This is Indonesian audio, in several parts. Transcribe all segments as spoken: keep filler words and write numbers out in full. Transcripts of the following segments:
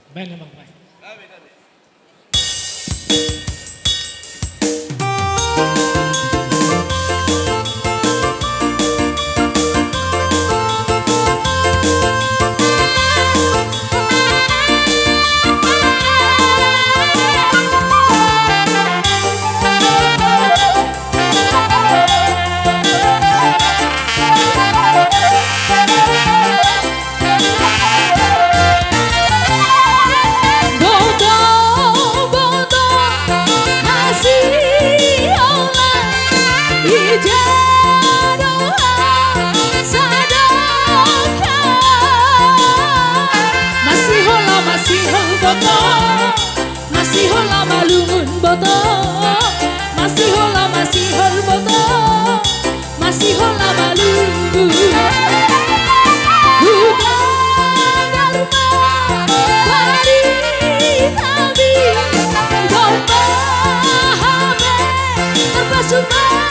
Ben emang baik. Masih hola malungun boto, masih hola masih hol boto, masih hola malungun. Udah dharma hari kami boto hame terpasuh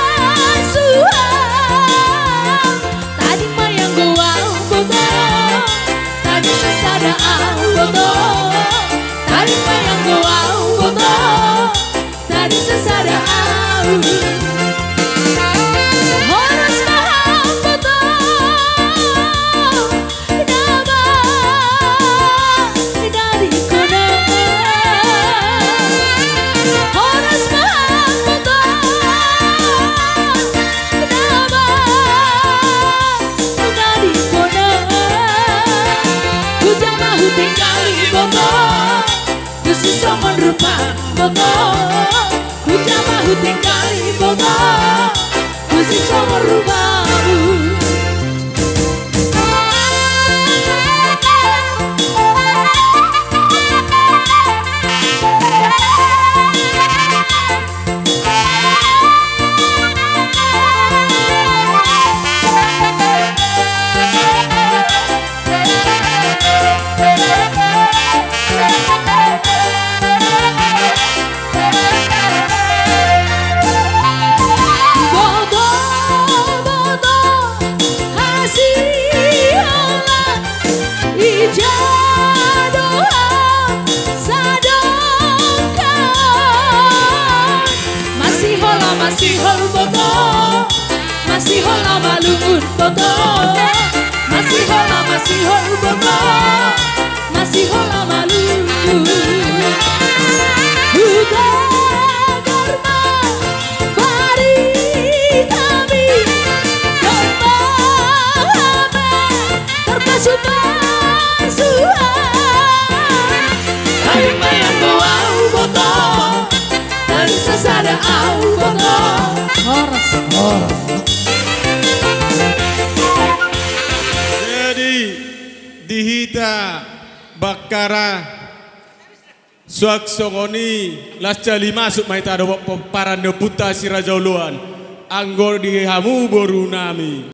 masuhan. Tadi mayang goa boto, tadi sesada boto. Tadi mayang goa boto, tadi sesada au. Horas maham boto, nama dari kona. Horas maham boto, nama dari kona. Hujan mahu tinggali boto, Gusti somon rupa boto, hujan mahu tinggali boto, Gusti somon rupa. Masih hol boto, masih hola malungun boto, masih hola masih hol boto, masih hola malungun. Udah dharma bari kami boto hame terpasuh masuhan. Tadi mayang goa boto, tadi sesada au boto. Horas, horas. Jadi dihita bakara suak songoni lascali masuk maita ada para neputa si raja uluan anggor di hamu boru nami.